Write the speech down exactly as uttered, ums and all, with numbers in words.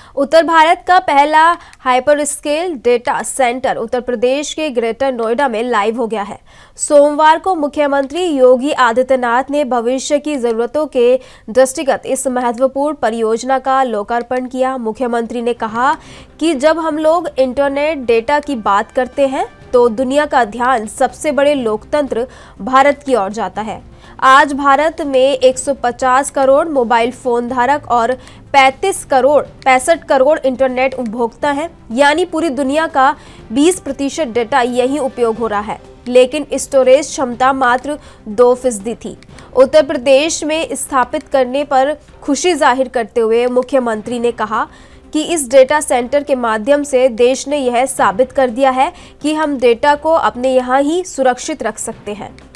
उत्तर भारत का पहला hyperscale data centre Uttar Pradesh के ग्रेटर नोएडा में लाइव हो गया है। सोमवार को मुख्यमंत्री योगी आदित्यनाथ ने भविष्य की जरूरतों के दृष्टिगत इस महत्वपूर्ण परियोजना का लोकार्पण किया। मुख्यमंत्री ने कहा कि जब हम लोग इंटरनेट डेटा की बात करते हैं तो दुनिया का ध्यान सबसे बड़े लोकतंत्र भारत की ओर जाता है। आज भारत में एक सौ पचास करोड़ मोबाइल फोन धारक और पैंतीस करोड़ पैंसठ करोड़ इंटरनेट उपभोक्ता हैं, यानी पूरी दुनिया का बीस प्रतिशत डेटा यही उपयोग हो रहा है, लेकिन स्टोरेज क्षमता मात्र दो फीसदी थी। उत्तर प्रदेश में स्थापित करने पर खुशी जाहिर करते हुए मुख्यमंत्री ने कहा कि इस डेटा सेंटर के माध्यम से देश ने यह साबित कर दिया है कि हम डेटा को अपने यहाँ ही सुरक्षित रख सकते हैं।